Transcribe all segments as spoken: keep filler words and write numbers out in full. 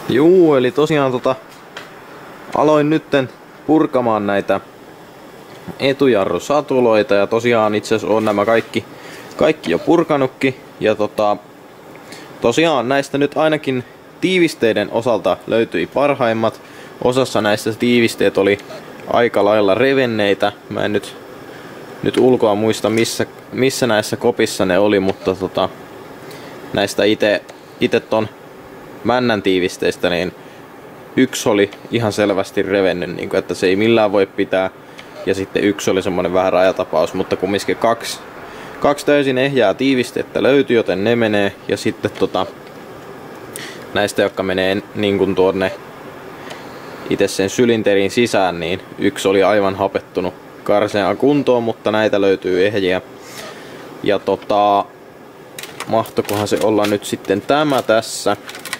Juu, eli tosiaan tota, aloin nytten purkamaan näitä etujarrusatuloita ja tosiaan itse asiassa on nämä kaikki, kaikki jo purkanutkin. Ja tota, tosiaan näistä nyt ainakin tiivisteiden osalta löytyi parhaimmat. Osassa näistä tiivisteet oli aika lailla revenneitä. Mä en nyt, nyt ulkoa muista missä, missä näissä kopissa ne oli, mutta tota, näistä ite, ite ton männän tiivisteistä niin yksi oli ihan selvästi revennyt, niin kuin, että se ei millään voi pitää. Ja sitten yksi oli semmonen vähän rajatapaus, mutta kumminkin kaksi, kaksi täysin ehjää tiivistettä löytyi, joten ne menee. Ja sitten tota, näistä, jotka menee niin kuin tuonne itse sen sylinterin sisään, niin yksi oli aivan hapettunut karseaan kuntoon, mutta näitä löytyy ehjiä. Ja tota, mahtokohan se olla nyt sitten tämä tässä.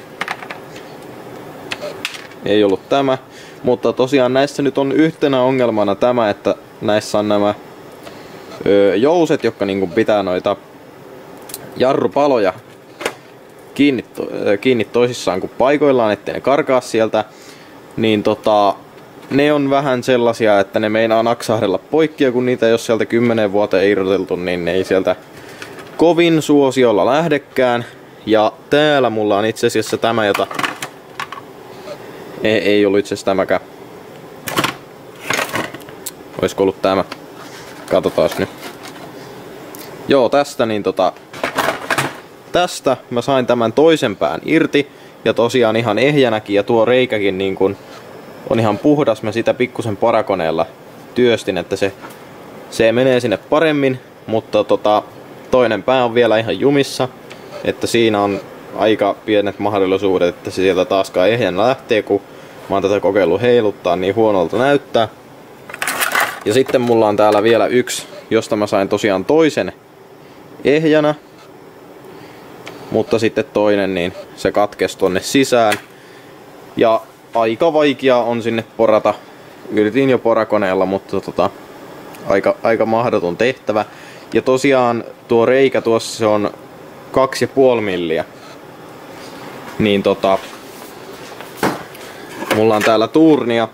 Ei ollut tämä, mutta tosiaan näissä nyt on yhtenä ongelmana tämä, että näissä on nämä öö, jouset, jotka niinku pitää noita jarrupaloja kiinni, kiinni toisissaan kuin paikoillaan, ettei ne karkaa sieltä. Niin tota, ne on vähän sellaisia, että ne meinaa naksahdella poikki, ja kun niitä jos sieltä kymmenen vuoteen irroteltu, niin ne ei sieltä kovin suosiolla lähdekään. Ja täällä mulla on itse asiassa tämä, jota ei, ei ollut itse asiassa tämäkään. Olisiko ollut tämä? Katsotaan nyt. Joo, tästä niin tota, tästä mä sain tämän toisen pään irti. Ja tosiaan ihan ehjänäkin, ja tuo reikäkin niin kun on ihan puhdas. Mä sitä pikkusen parakoneella työstin, että se, se menee sinne paremmin. Mutta tota, toinen pää on vielä ihan jumissa. Että siinä on aika pienet mahdollisuudet, että se sieltä taaskaan ehjänä lähtee, kun mä oon tätä kokeillut heiluttaa, niin huonolta näyttää. Ja sitten mulla on täällä vielä yksi, josta mä sain tosiaan toisen ehjänä. Mutta sitten toinen, niin se katkesi tonne sisään. Ja aika vaikea on sinne porata. Yritin jo porakoneella, mutta tota, aika, aika mahdoton tehtävä. Ja tosiaan tuo reikä tuossa se on kaksi ja puoli milliä. Niin tota, mulla on täällä tuurnia.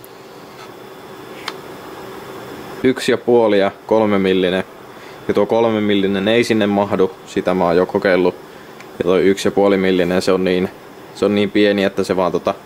Yksi ja puoli ja kolme millinen. Ja tuo kolme millinen ei sinne mahdu. Sitä mä oon jo kokeillut. Ja toi yksi ja puoli millinen se on niin, se on niin pieni, että se vaan tota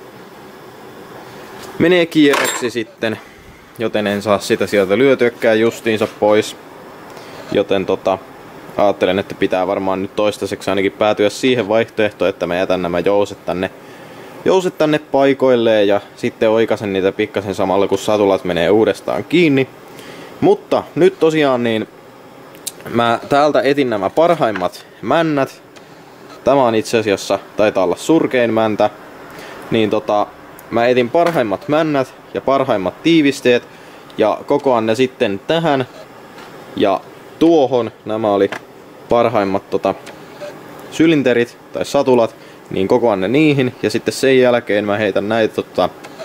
menee kierroksi sitten. Joten en saa sitä sieltä lyötyäkään justiinsa pois. Joten tota, ajattelen, että pitää varmaan nyt toistaiseksi ainakin päätyä siihen vaihtoehtoon, että mä jätän nämä jouset tänne, jouset tänne paikoilleen ja sitten oikasen niitä pikkasen samalla, kun satulat menee uudestaan kiinni. Mutta nyt tosiaan niin mä täältä etin nämä parhaimmat männät. Tämä on itse asiassa, taitaa olla surkein mäntä. Niin tota, mä etin parhaimmat männät ja parhaimmat tiivisteet ja kokoan ne sitten tähän ja tuohon. Nämä oli parhaimmat tota, sylinterit tai satulat, niin kokoan ne niihin ja sitten sen jälkeen mä heitän näitä tota,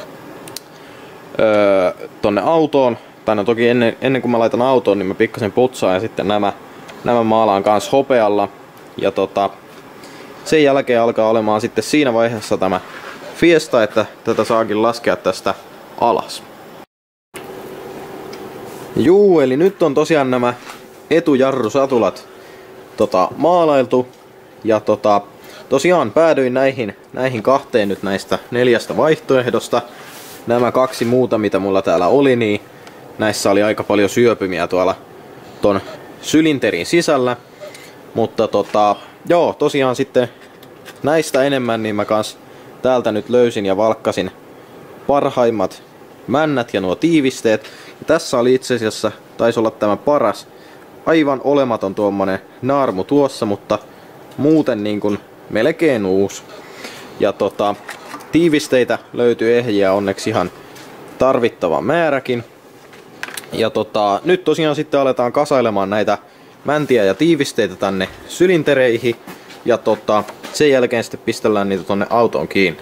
öö, tonne autoon. Tai no toki ennen, ennen kuin mä laitan autoon, niin mä pikkasen putsaan ja sitten nämä, nämä maalaan kans hopealla. Ja tota, sen jälkeen alkaa olemaan sitten siinä vaiheessa tämä fiesta, että tätä saakin laskea tästä alas. Juu, eli nyt on tosiaan nämä etujarrusatulat tota, maalailtu. Ja tota, tosiaan päädyin näihin, näihin kahteen nyt näistä neljästä vaihtoehdosta. Nämä kaksi muuta, mitä mulla täällä oli, niin näissä oli aika paljon syöpymiä tuolla ton sylinterin sisällä. Mutta tota, joo, tosiaan sitten näistä enemmän, niin mä kans täältä nyt löysin ja valkkasin parhaimmat männät ja nuo tiivisteet. Ja tässä oli itse asiassa, taisi olla tämä paras, aivan olematon tuommoinen naarmu tuossa, mutta muuten niin kuin melkein uusi. Ja tota, tiivisteitä löytyy ehjiä onneksi ihan tarvittava määräkin. Ja tota, nyt tosiaan sitten aletaan kasailemaan näitä mäntiä ja tiivisteitä tänne sylintereihin. Ja tota, sen jälkeen sitten pistellään niitä tonne autoon kiinni.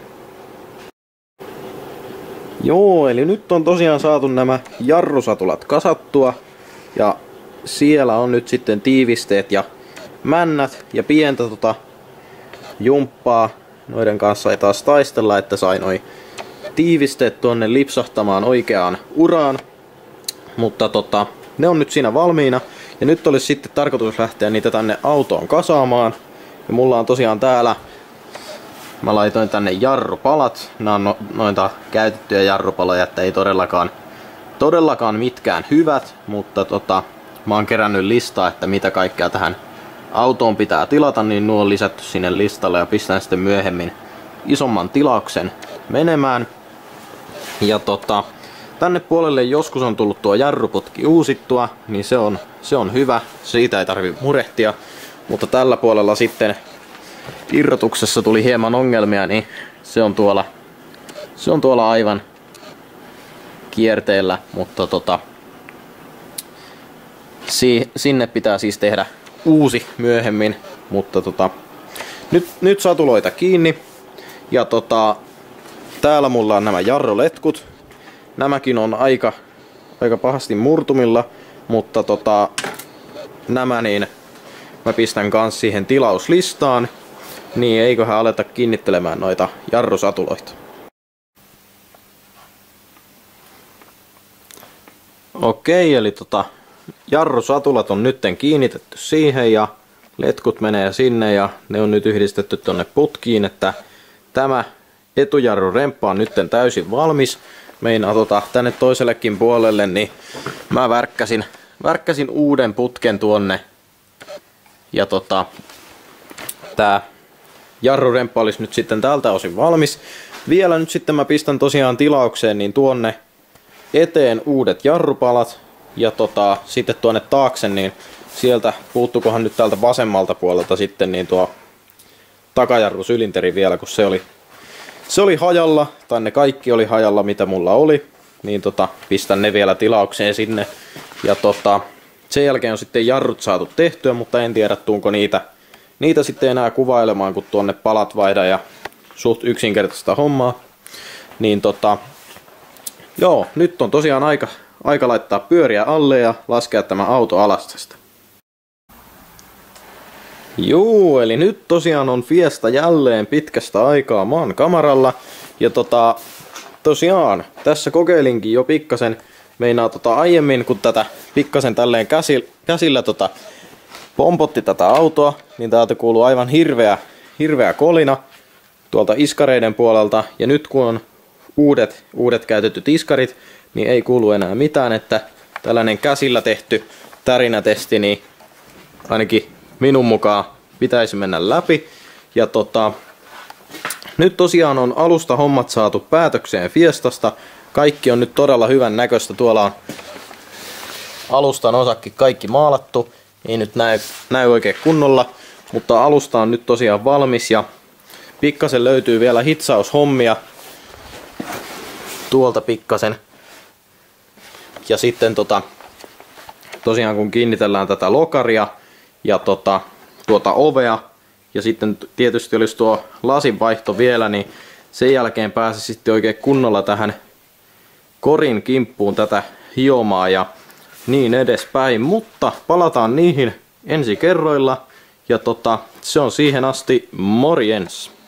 Joo, eli nyt on tosiaan saatu nämä jarrusatulat kasattua. Ja siellä on nyt sitten tiivisteet ja männät ja pientä tota jumppaa Noiden kanssa ei taas taistella, että sai noi tiivisteet tuonne lipsahtamaan oikeaan uraan. Mutta tota, ne on nyt siinä valmiina. Ja nyt olisi sitten tarkoitus lähteä niitä tänne autoon kasaamaan. Ja mulla on tosiaan täällä, mä laitoin tänne jarrupalat. Nämä on no, noita käytettyjä jarrupaloja, että ei todellakaan, todellakaan mitkään hyvät. Mutta tota, mä oon kerännyt listaa, että mitä kaikkea tähän autoon pitää tilata, niin nuo on lisätty sinne listalle ja pistän sitten myöhemmin isomman tilauksen menemään. Ja tota, tänne puolelle joskus on tullut tuo jarruputki uusittua, niin se on, se on hyvä, siitä ei tarvi murehtia. Mutta tällä puolella sitten irrotuksessa tuli hieman ongelmia, niin se on tuolla, se on tuolla aivan kierteellä, mutta tota, si, sinne pitää siis tehdä uusi myöhemmin, mutta tota, nyt, nyt satuloita kiinni. Ja tota, täällä mulla on nämä jarruletkut. Nämäkin on aika, aika pahasti murtumilla, mutta tota, nämä niin mä pistän kans siihen tilauslistaan, niin eiköhän aleta kiinnittelemään noita jarrusatuloita. Okei, eli tota, jarrusatulat on nytten kiinnitetty siihen ja letkut menee sinne ja ne on nyt yhdistetty tonne putkiin, että tämä etujarrun remppa on nytten täysin valmis. Meinaa tota, tänne toisellekin puolelle, niin mä värkkäsin, värkkäsin uuden putken tuonne. Ja tota, tää jarruremppa olisi nyt sitten tältä osin valmis. Vielä nyt sitten mä pistän tosiaan tilaukseen niin tuonne eteen uudet jarrupalat. Ja tota, sitten tuonne taakse, niin sieltä puuttukohan nyt täältä vasemmalta puolelta sitten niin tuo takajarrusylinteri vielä, kun se oli, se oli hajalla, tai ne kaikki oli hajalla mitä mulla oli. Niin tota, pistän ne vielä tilaukseen sinne. Ja tota, sen jälkeen on sitten jarrut saatu tehtyä, mutta en tiedä tuunko niitä, niitä sitten enää kuvailemaan, kun tuonne palat vaihdan ja suht yksinkertaista hommaa. Niin tota, joo, nyt on tosiaan aika, aika laittaa pyöriä alle ja laskea tämä auto alas tästä. Juu, eli nyt tosiaan on fiesta jälleen pitkästä aikaa maan kamaralla. Ja tota, tosiaan, tässä kokeilinkin jo pikkasen, meinaa tota aiemmin, kun tätä pikkasen tälleen käsillä, käsillä tota pompotti tätä autoa, niin täältä kuuluu aivan hirveä, hirveä kolina tuolta iskareiden puolelta. Ja nyt kun on uudet, uudet käytetyt iskarit, niin ei kuulu enää mitään, että tällainen käsillä tehty tärinätesti, niin ainakin minun mukaan pitäisi mennä läpi. Ja tota, nyt tosiaan on alusta hommat saatu päätökseen Fiestasta. Kaikki on nyt todella hyvän näköistä. Tuolla on alustan osakki kaikki maalattu. Ei nyt näy, näy oikein kunnolla, mutta alusta on nyt tosiaan valmis ja pikkasen löytyy vielä hitsaushommia tuolta pikkasen. Ja sitten tota, tosiaan kun kiinnitellään tätä lokaria ja tota, tuota ovea ja sitten tietysti olisi tuo lasinvaihto vielä, niin sen jälkeen pääsi sitten oikein kunnolla tähän korin kimppuun tätä hiomaa ja niin edespäin. Mutta palataan niihin ensi kerroilla ja tota, se on siihen asti morjens!